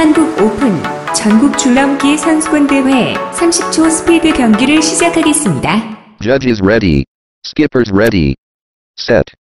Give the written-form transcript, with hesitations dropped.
한국 오픈 전국 줄넘기 선수권 대회 30초 스피드 경기를 시작하겠습니다. Judges ready. Skippers ready. Set.